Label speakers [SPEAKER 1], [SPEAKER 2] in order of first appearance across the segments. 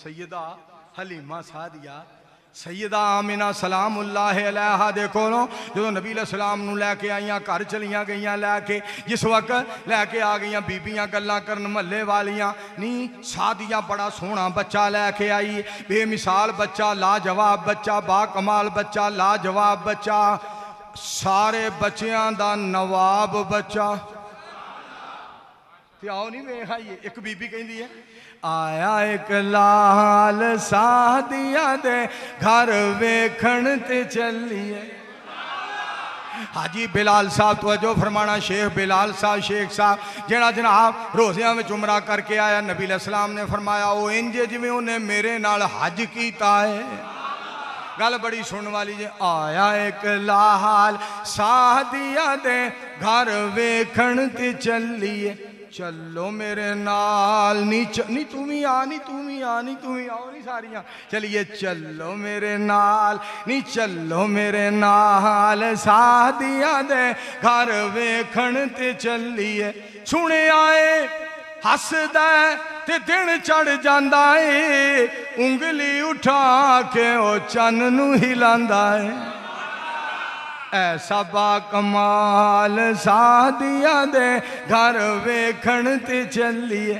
[SPEAKER 1] سیدہ حلیمہ سعدیہ سیدہ آمینہ سلام اللہ علیہا دیکھو نو جو نبی علیہ السلام نو لے کے آئیاں گھر چلیاں گئیاں لے کے جس وقت لے کے آ گئیاں بیبیاں گلاں کرن محلے والیاں نہیں سعدیہ بڑا سونا بچہ لے کے آئی بے مثال بچہ لاجواب بچہ با کمال بچہ لاجواب بچہ سارے بچیاں دا نواب بچہ تے آؤ نہیں میں آئیے ایک بی بی کہیں دی ہے آیا ایک لال سعدیہ دے گھر ویکھن تے چلیے حاجی بلال صاحب توجہ فرمانا شیخ بلال صاحب شیخ صاحب جنہا جناب روزیاں میں عمرہ کر کے آیا نبی علیہ السلام نے فرمایا او انجے جویں انہیں میرے نال حج کیتا ہے گل بڑی سن والی جے آیا ایک لال سعدیہ دے گھر ویکھن تے چلیے چلو میرے نال نہیں تمہیں آنی تمہیں آنی تمہیں آؤ نہیں ساریاں چلیے چلو میرے نال نہیں چلو میرے نال سعدیہ دے گھر ویکھن تے چلیے سنے آئے ہس دے تے دن چڑھ جاندہ ہے انگلی اٹھا کے او چن نو ہلاندہ ہے ایسا با کمال سعدیہ دے گھر ویکھن تے چلیے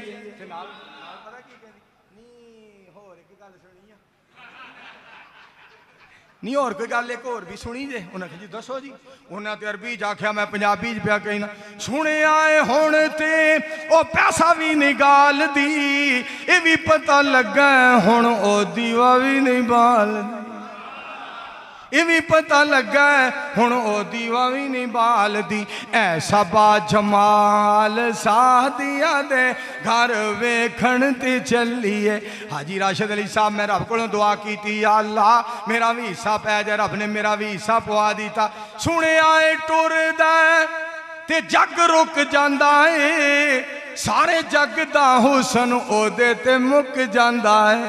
[SPEAKER 1] نہیں اور کوئی گل ایک اور بھی سنی جے انہاں کہ جی دسو جی انہاں تے عربی جاکھیا میں پنجابی جی پیا کہنا سنے آئے ہون تے او پیسہ بھی نگال دی اے بھی پتہ لگا ہے ہون او دیوا بھی نہیں بال دی یہ بھی پتہ لگا ہے ہن او دیوا بھی نہیں بال دی ایسا با جمال سعدیہ دے گھر ویکھن تے چلیے حاجی راشد علی صاحب میں رب کو دعا کی تھی یا اللہ میرا بھی حصہ پہ جائے رب نے میرا بھی حصہ پوا دیتا سنے آئے ٹور دے تے جگ رک جاندہ ہے سارے جگ دا حسن او دے تے مک جاندہ ہے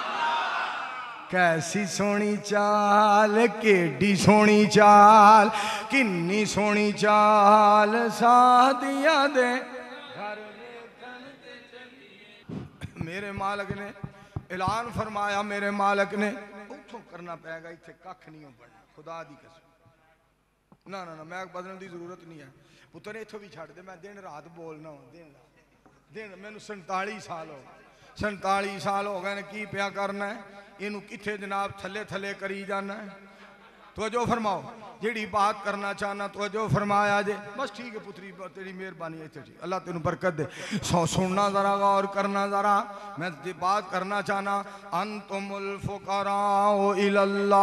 [SPEAKER 1] کیسی سونی چال کیڈی سونی چال کنی سونی چال سعدیہ دے گھر ویکھن تے چلیے میرے مالک نے اعلان فرمایا میرے مالک نے اتھوں کرنا پائے گا اتھے ککھ نہیں ہو پڑنا خدا دی قسم نا میں بدلن دی ضرورت نہیں ہے پتر اتھوں بھی چھڑ دے میں دن رات بولنا ہوں دن میں نے 47 سال ہو 47 سال ہو گئے نے کی پیا کرنا ہے انہوں کتھے جناب تھلے تھلے کری جانا ہے توجہ فرماؤ جیڑی بات کرنا چاہنا توجہ فرمایا جے بس ٹھیک ہے پتری تیری مہربانی ہے اللہ تینوں برکت دے سننا ذرا غور کرنا ذرا میں بات کرنا چاہنا انتم الفقراء الی اللہ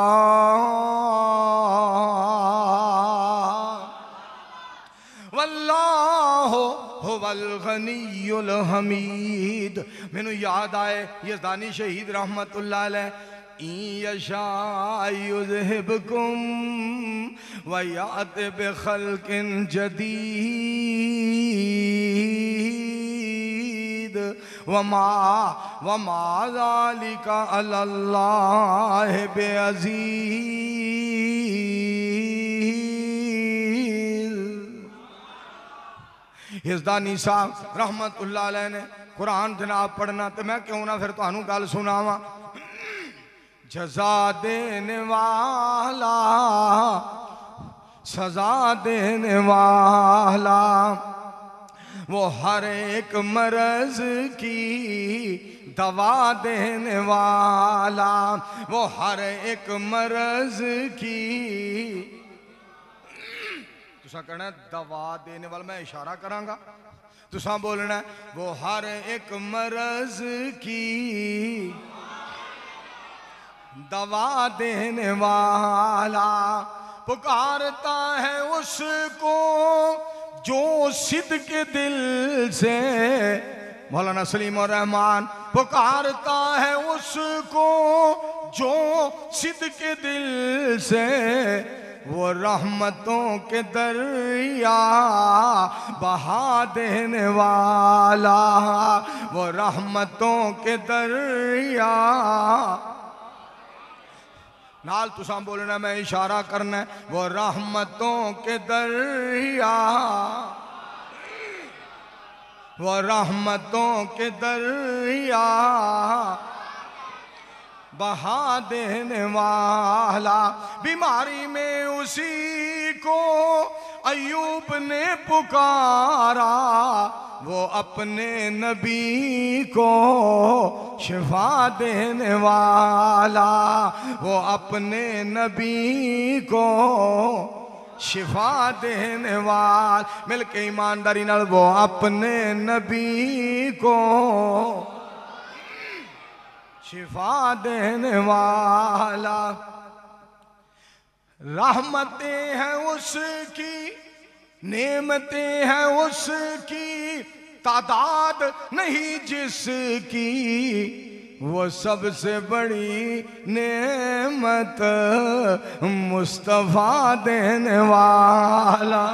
[SPEAKER 1] واللہ هو الغنی الحمید میں نے یاد آئے یزدانی شہید رحمت اللہ علیہ این یشاء یذہبکم ویات بخلق جدید وما ذالک علی اللہ بعزیز یزدانی صاحب رحمت اللہ علیہ نے قرآن جناب پڑھنا تو میں کیوں نہ پھر تو انہوں گال سناوا جزا دینے والا سزا دینے والا وہ ہر ایک مرض کی دوا دینے والا وہ ہر ایک مرض کی تسا کہنا ہے دوا دینے والا میں اشارہ کروں گا تسا بولنا ہے وہ ہر ایک مرض کی دوا دینے والا پکارتا ہے اس کو جو صدق دل سے مولانا سلیم الرحمن پکارتا ہے اس کو جو صدق دل سے وہ رحمتوں کے دریا بہا دینے والا وہ رحمتوں کے دریا نال تساں بولنا میں اشارہ کرنا ہے وہ رحمتوں کے دریا وہ رحمتوں کے دریا بہا دینے والا، بیماری میں اسی کو ایوب نے پکارا، وہ اپنے نبی کو شفا دینے والا، وہ اپنے نبی کو شفا دینے والا، مل کے ایمانداری نال وہ اپنے نبی کو شفا دینے والا، رحمتیں ہیں اس کی، نعمتیں ہیں اس کی، تعداد نہیں جس کی، وہ سب سے بڑی نعمت مصطفیٰ دینے والا۔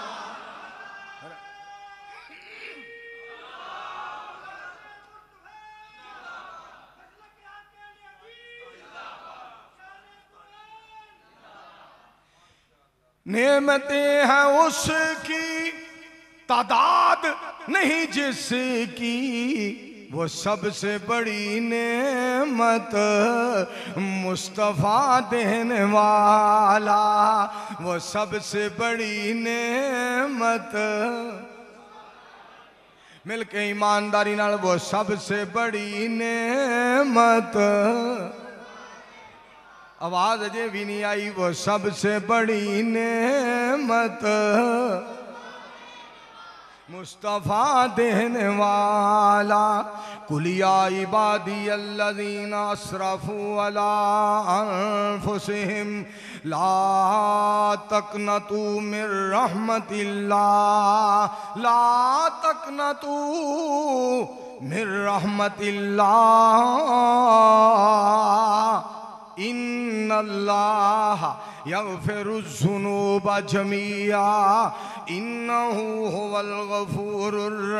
[SPEAKER 1] نعمتیں ہیں اس کی، تعداد نہیں جس کی، وہ سب سے بڑی نعمت مصطفیٰ دینے والا، وہ سب سے بڑی نعمت، مل کے ایمانداری نال وہ سب سے بڑی نعمت، آواز اجے بھی نہیں آئی، وہ سب سے بڑی نعمت مصطفیٰ دینے والا۔ قُلْ يَا عِبَادِيَ الَّذِينَ أَسْرَفُوا عَلَىٰ أَنفُسِهِمْ لَا تَقْنَطُوا مِن رَحْمَةِ اللَّهِ، لَا تَقْنَطُوا مِن رَحْمَةِ اللَّهِ، ان اللہ یغفر الذنوب جميعا انہ هو الغفور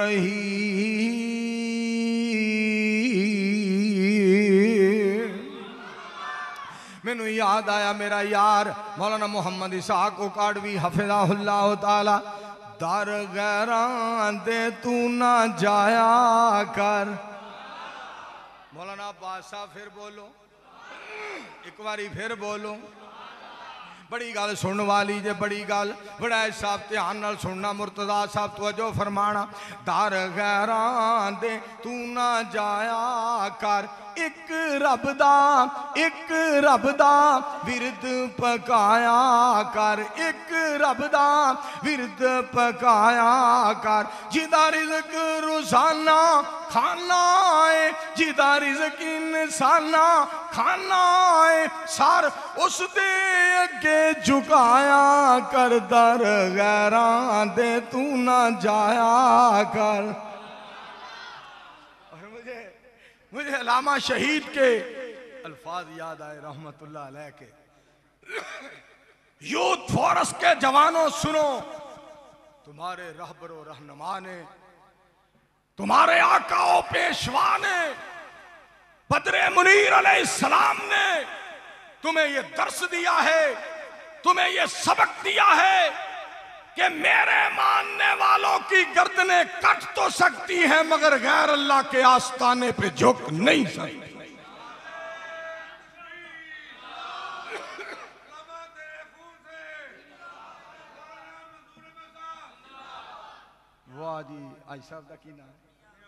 [SPEAKER 1] الرحیم۔ مینوں یاد آیا میرا یار مولانا محمد اسحاق اکاڑوی حفظہ اللہ تعالی، در غیران دے تو نہ جایا کر۔ مولانا عباس صاحب پھر بولو، ایک باری پھر بولو، بڑی گال سنن والی جے، بڑی گال بڑا صاحب دھیان نال سننا، مرتضیٰ صاحب توجہ فرمانا، دار غیران دے تو نہ جایا کر، ایک رب دا ورد پکایا کر، ایک رب دا ورد پکایا کر، جدا رزق روزانہ کھانا ہے، جدا رزق انسانہ کھانا ہے، سار اس دے اگے جھکایا کر، در غیران دے تو نہ جایا کر۔ مجھے علامہ شہید کے الفاظ یاد آئے رحمت اللہ علیہ کے، یوتھ فورس کے جوانوں سنو، تمہارے رہبر و رہنما نے، تمہارے آقا و پیشوا نے، بدر منیر علیہ السلام نے تمہیں یہ درس دیا ہے، تمہیں یہ سبق دیا ہے کہ میرے ماننے والوں کی گردنیں کٹ تو سکتی ہیں مگر غیر اللہ کے آستانے پہ جھک نہیں سکتی۔ واہ جی، آج صاحب دا کی نام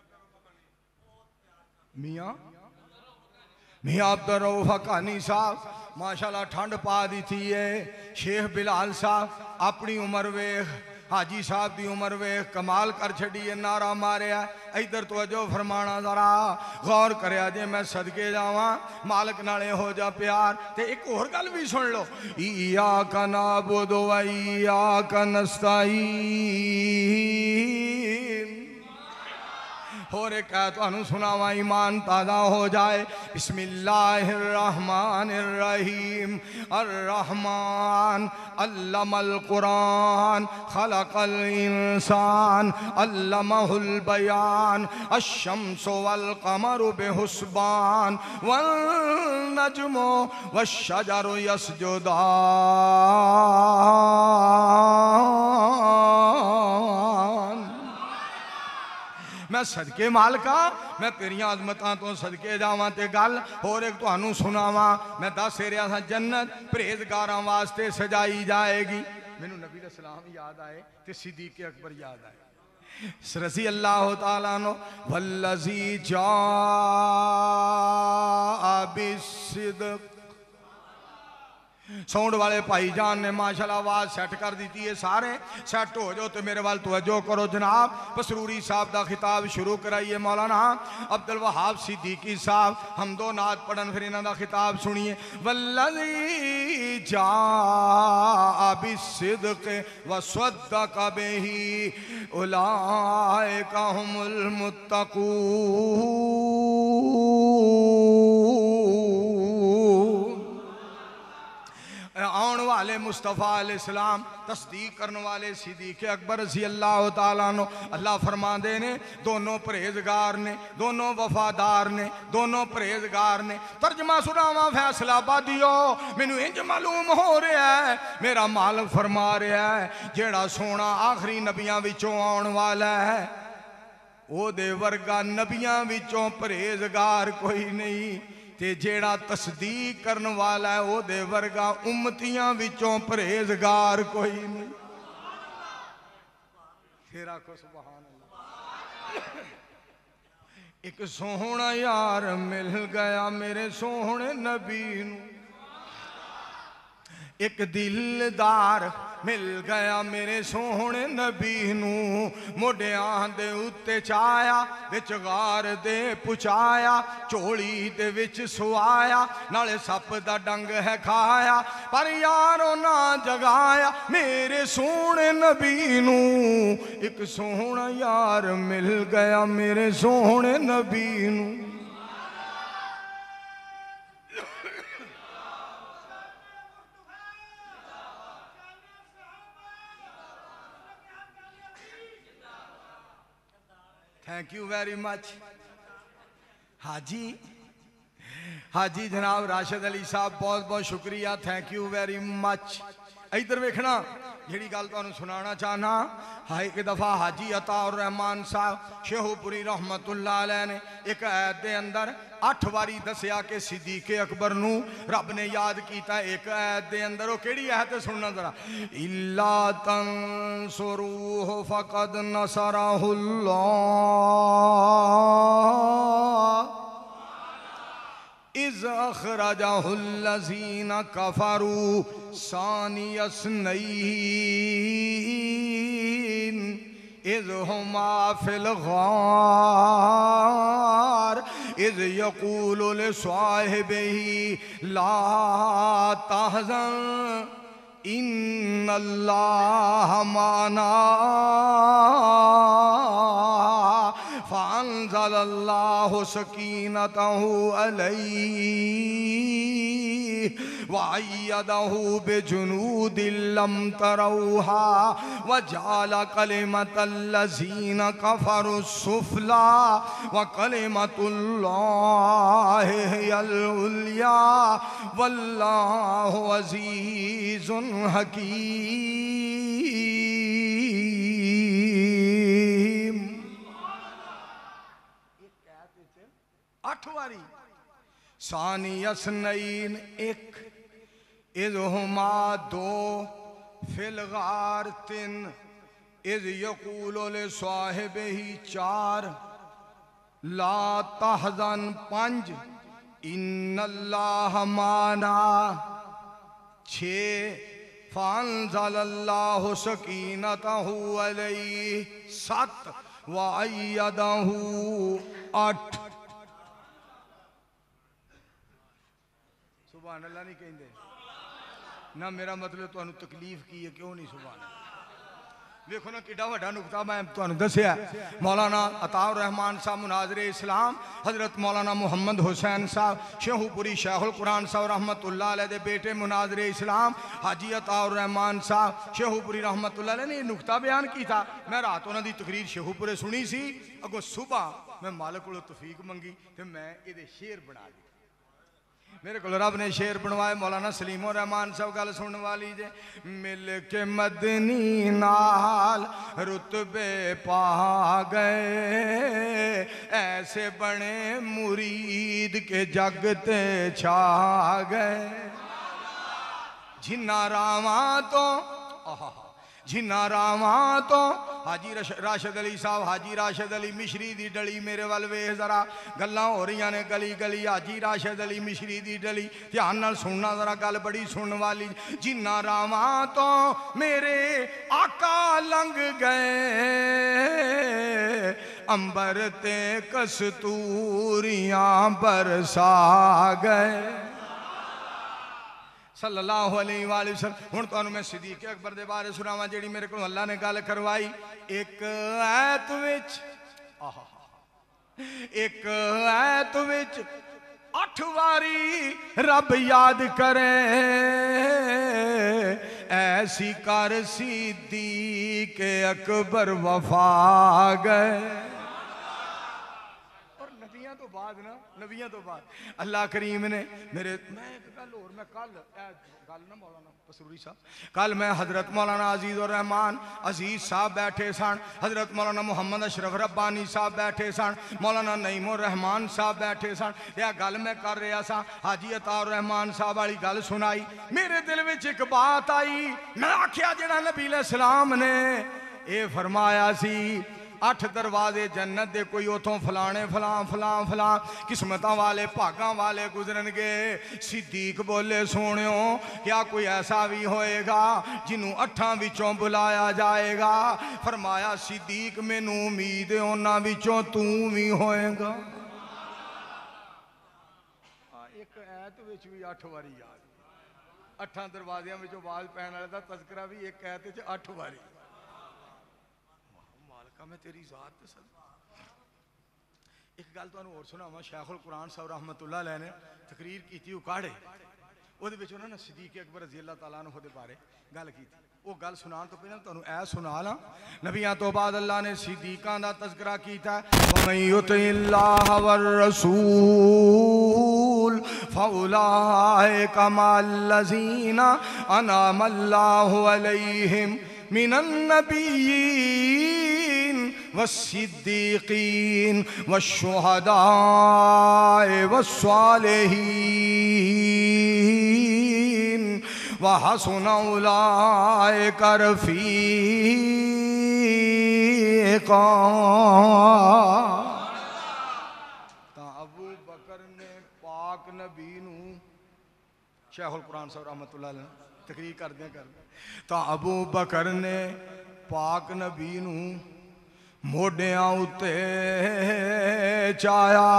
[SPEAKER 1] میاں عبدالرؤف حقانی صاحب ماشاءاللہ ٹھنڈ پا دی تھی ہے۔ شیخ بلال صاحب اپنی عمر ویخ، حاجی صاحب دی عمر ویخ، کمال کر چھڑی ہے، نعرہ ماریا ہے۔ ادھر توجہ فرمانا ذرا غور کریا جے، میں صدقے جاواں مالک نالے ہو جا پیار۔ تے ایک اور گل بھی سن لو، ایاک نعبد و ایاک نستعین، اور ایک آیت انہوں سناوا ایمان تازہ ہو جائے۔ بسم اللہ الرحمن الرحیم، الرحمن علم القرآن خلق الانسان علمہ البیان، الشمس والقمر بحسبان والنجم والشجر یسجدان۔ میں میں صدقے مالکا میں تیریاں عظمتاں تو صدقے جاواں تے گل اور ایک تانوں سناواں میں دس رہا تھا جنت پرہیزگاراں واسطے سجائی جائے گی مینوں نبی علیہ السلام یاد آئے تے صدیق اکبر یاد آئے رضی اللہ تعالیٰ عنہ والذی جاء بالصدق ساؤنڈ والے بھائی جان نے ماشاءاللہ آواز سیٹ کر دیتی ہے سارے سیٹ ہو جاؤ تو میرے وال توجہ کرو جناب پسروری صاحب دا خطاب شروع کرائیے مولانا عبدالوہاب صدیقی صاحب حمد و نعت پڑھن پھر انہاں دا خطاب سنیے والذی جاء بالصدق وصدق بہ اولئک هم المتقون آن والے مصطفیٰ علیہ السلام تصدیق کرنے والے صدیق اکبر رضی اللہ تعالیٰ عنہ اللہ فرمان دے نے دونوں پرہیزگار نے دونوں وفادار نے دونوں پرہیزگار نے ترجمہ سناواں فیصلہ بادیو مینوں انج معلوم ہو رہا ہے میرا مالک فرما رہا ہے جیڑا سونا آخری نبیاں وچوں آن والا ہے او دے ورگا نبیاں وچوں پرہیزگار کوئی نہیں تے جیڑا تصدیق کرن والا ہے او دے ورگا امتیاں وچوں پرہیزگار کوئی نہیں پھر آکھو سبحان اللہ ایک سوہنا یار مل گیا میرے سوہنے نبی نو ایک دلدار مل گیا میرے سوہنے نبی نو موڈیاں دے اتے چایا وچ غار دے پچایا چوڑی دے وچ سوایا نالے سپ دا ڈنگ ہے کھایا پر یارو نہ جگایا میرے سوہنے نبی نو ایک سوہنا یار مل گیا میرے سوہنے نبی نو تھینک یو ویری مچ حاجی جناب راشد علی صاحب بہت بہت شکریہ تھینک یو ویری مچ ادھر ویکھنا جیڑی گل تانوں سنانا چاہنا ایک دفعہ حاجی عطا الرحمان صاحب شیخو پوری رحمت اللہ علیہ نے ایک آیت دے اندر 8 باری دسیا کہ صدیق اکبر نو رب نے یاد کیتا ایک آیت دے اندر وہ کیڑی آیت سننا ذرا اِلَّا تَنْصُرُوهُ فَقَدْ نَصَرَهُ اللَّهُ اِذْ أَخْرَجَهُ الَّذِينَ كَفَرُوا ثَانِيَ اثْنَيْنِ اِذْ هُمَا فِي الْغَارِ اِذْ يَقُولُ لِصَاحِبِهِ لَا تَحْزَنْ إِنَّ اللَّهَ مَعَنَا فَأَنزَلَ اللَّهُ سَكِينَتَهُ عَلَيْهِ وَأَيَّدَهُ بِجُنُودٍ لَّمْ تَرَوْهَا وَجَعَلَ كَلِمَةَ الَّذِينَ كَفَرُوا السُّفْلَىٰ وَكَلِمَةُ اللَّهِ هِيَ الْعُلْيَا وَاللَّهُ عَزِيزٌ حَكِيمٌ 8 باری ثانی اثنین ایک اذ ہما 2 فی الغار 3 اذ یقول لصاحبہ 4 لا تحزن 5 ان اللہ معنا 6 فانزل اللہ سکینتہ علیہ 7 وَأَيَّدَهُ 8 سبحان اللہ نہیں کہیں دے نہ میرا مطلب تو انہوں تکلیف کی ہے کیوں نہیں سبحان اللہ دیکھو نا کیڑا وڈا نکتہ میں تو انہوں دسیا مولانا عطا الرحمان صاحب مناظر اسلام حضرت مولانا محمد حسین صاحب شیخو پوری شیخ القرآن صاحب رحمت اللہ علیہ دے بیٹے مناظر اسلام حاجی عطا الرحمان صاحب شیخو پوری رحمت اللہ علیہ نے یہ نکتہ بیان کی تھا میں رات انہوں دی تقریر شیخو پورے سنی سی اگو صبح میں مالک التوفیق منگی تو میں یہ شعر بنا دی میرے کو رب نے شعر بنوائے مولانا سلیم الرحمان صاحب گل سننے والی جے مل کے مدنی نال رتبے پا گئے ایسے بنے مرید کے جگ تے چھا گئے جنہ راواں تو جنہ راواں تو حاجی راشد علی صاحب حاجی راشد علی مشری دی ڈلی میرے وال ویکھ ذرا گلاں ہو رہی نے گلی گلی حاجی راشد علی مشری دی ڈلی دھیان نال سننا ذرا گل بڑی سنن والی جنہ راواں تو میرے آقا لنگ گئے امبر تے کستوریاں برسا گئے صلی اللہ علیہ وآلہ وسلم ہن تانوں میں صدیق اکبر دے بارے سناواں جیڑی میرے کو اللہ نے گل کروائی ایک آیت وچ ایک آیت وچ 8 واری رب یاد کرے ایسی کر صدیق اکبر وفا گئے نبیاں تو بعد نا نبیاں تو بعد اللہ کریم نے میرے میں ایک گل اور میں کل گل نا مولانا پسوری صاحب کل میں حضرت مولانا عزیز الرحمان عزیز صاحب بیٹھے سن حضرت مولانا محمد اشرف ربانی صاحب بیٹھے سن مولانا نعیم الرحمان صاحب بیٹھے سن یہ گل میں کر رہا سا حاجی عطا الرحمان صاحب والی گل سنائی میرے دل وچ ایک بات آئی میں آکھیا جڑا نبی علیہ السلام نے اے فرمایا سی 8 دروازے جنت دے کوئی اتھوں فلانے فلان فلان فلان قسمتاں والے بھاگاں والے گزرن گے صدیق بولے سونیوں کیا کوئی ایسا بھی ہوئے گا جنہوں 8 وچوں بلایا جائے گا فرمایا صدیق مینوں امید انہاں وچوں تو بھی ہوئے گا ایک ایت وچ بھی 8 واری یاد 8 دروازیاں وچوں باز پہن والے دا تذکرہ بھی ایک ایت وچ 8 واری میں تیری ذات تے صدقہ ایک گل تو اور سناواں شیخ القرآن صاحب رحمت اللہ علیہ نے تقریر کی تھی اکاڑے وہ دے وچ انہوں نے صدیق اکبر رضی اللہ تعالیٰ عنہ دے بارے گل کی تھی وہ گل سنان تو پہلے تو اے سنا لا نبیاں تو بعد اللہ نے صدیقاں دا تذکرہ کیتا ہے وَمَن يُطِعِ اللَّهَ وَالرَّسُولَ فَأُولَٰئِكَ مَعَ الَّذِينَ أَنْعَمَ اللَّهُ عَلَيْهِمْ مِنَ النَّبِيِّينَ والصدیقین والشہداء والصالحین وحسن اولئک رفیقا تا ابو بکر نے پاک نبی نو شیخ القرآن صاحب رحمت اللہ علیہ تقریر کر دیں تا ابو بکر نے پاک نبی نو موڈیاں اتے چایا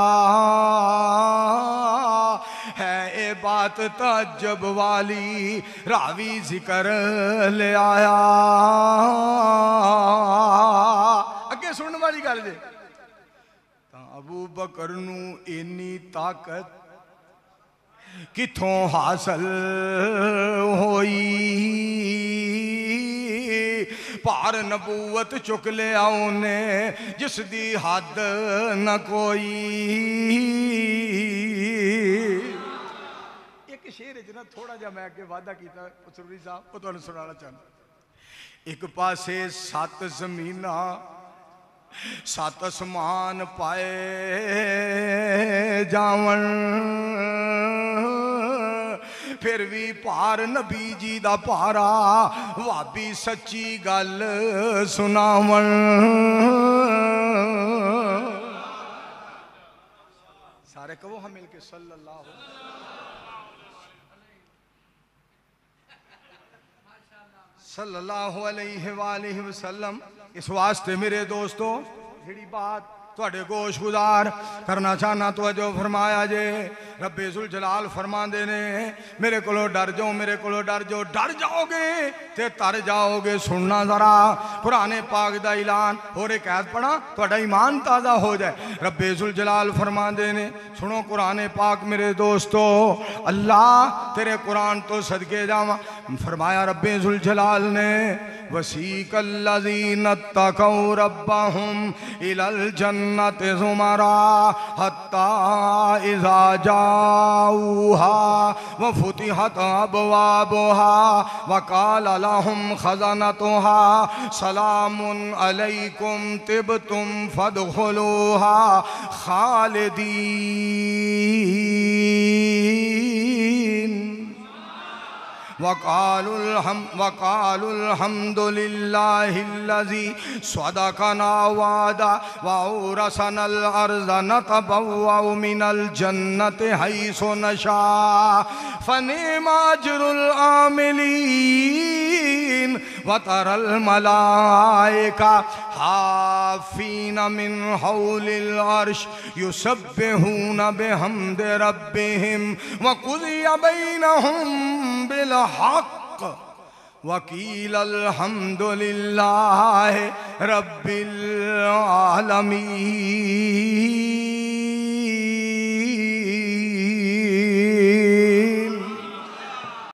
[SPEAKER 1] ہے اے بات تعجب والی راوی ذکر لے آیا اگے سننے والی گل جے تا ابو بکر نو اینی طاقت کتھوں حاصل ہوئی پار نبوت چک لے آؤنے جس دی حد نہ کوئی ایک شعر جنا تھوڑا جا میں آگے وعدہ کیتا پسروری صاحب وہ تو انہیں سنانا چاہنا ایک پاسے 7 زمینہ 7 اسمان پائے جاون پھر بھی پار نبی جی دا پارا وابی سچی گل سناون سارے کہو ہم مل کے صلی اللہ علیہ وآلہ وسلم اس واسطے میرے دوستو جڑی بات توڑے گوش گزار کرنا چاہنا توجہ فرمایا جے رب ذوالجلال فرما دینے میرے کلو ڈر جاؤ میرے کلو ڈر جاؤ ڈر جاؤ گے تے تر جاؤ گے سننا ذرا قرآن پاک دا اعلان اور ایک آیت پڑھا توڑا ایمان تازہ ہو جائے رب ذوالجلال فرما دینے سنو قرآن پاک میرے دوستو اللہ تیرے قرآن تو صدقے جاواں فرمایا رب ذوالجلال نے وسیق الذین اتقوا ربهم الی الجنۃ زمرا حتی اذا جاؤوها وفتحت ابوابها وقال لهم خزنتها سلام علیکم طبتم فادخلوها خالدین وقالوا الحمد لله الذي صدقنا وعده وأورثنا الأرض نتبوأ من الجنة حيث نشاء فنعم أجر العاملين وترى الملائكة حافين من حول العرش يسبحون بحمد ربهم وقضي بينهم بالحق وقيل الحمد لله رب العالمين.